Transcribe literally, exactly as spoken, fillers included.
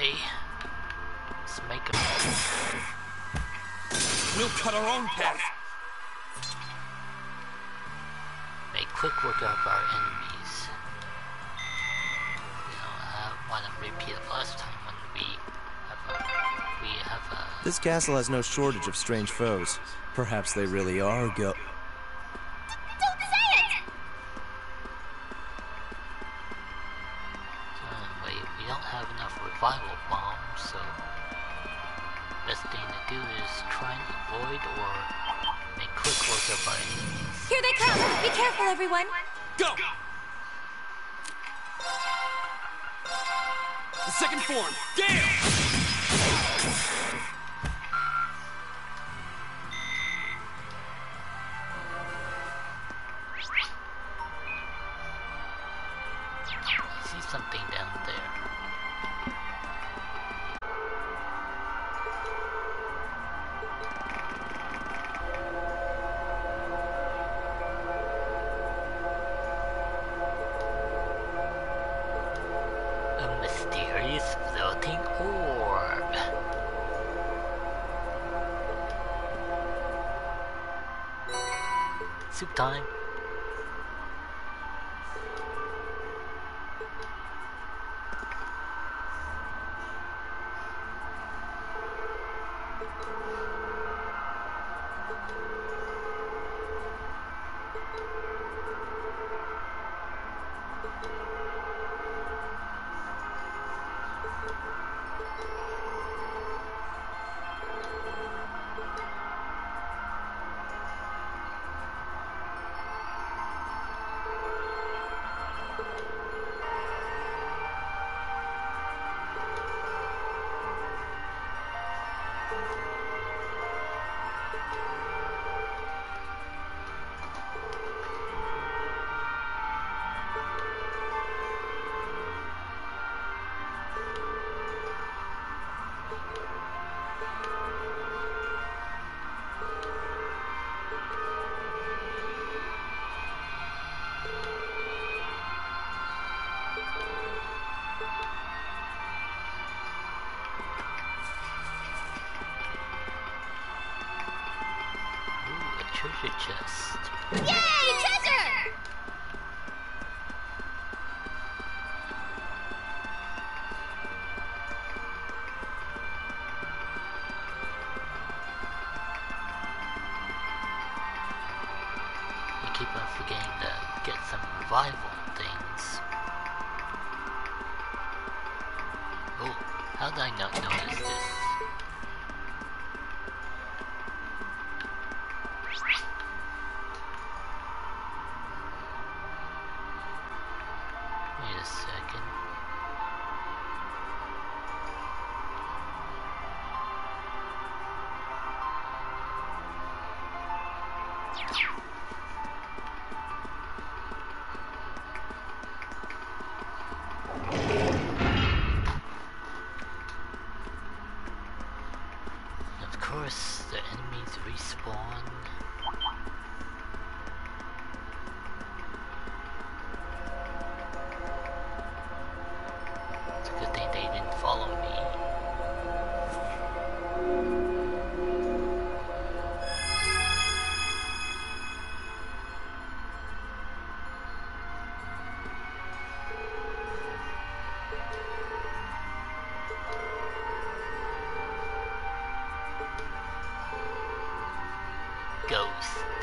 Okay. Let's make a move. We'll cut our own path. Make quick work of our enemies. You know, I want to repeat it last time when we have a... We have a... This castle has no shortage of strange foes. Perhaps they really are go... Don't say it! So anyway, we don't have enough revival bombs, so... Best thing to do is try and avoid or make quick work of our enemies. Here they come! Be careful, everyone! Go! The second form, Gale! I see something down there. A mysterious floating orb. Soup time. Ooh, a treasure chest. Yay! Treasure! I keep on forgetting to get some revival things. Oh, how did I not notice this? Wait a second. Of course, the enemies respawn. It's a good thing they didn't follow me. Ghost.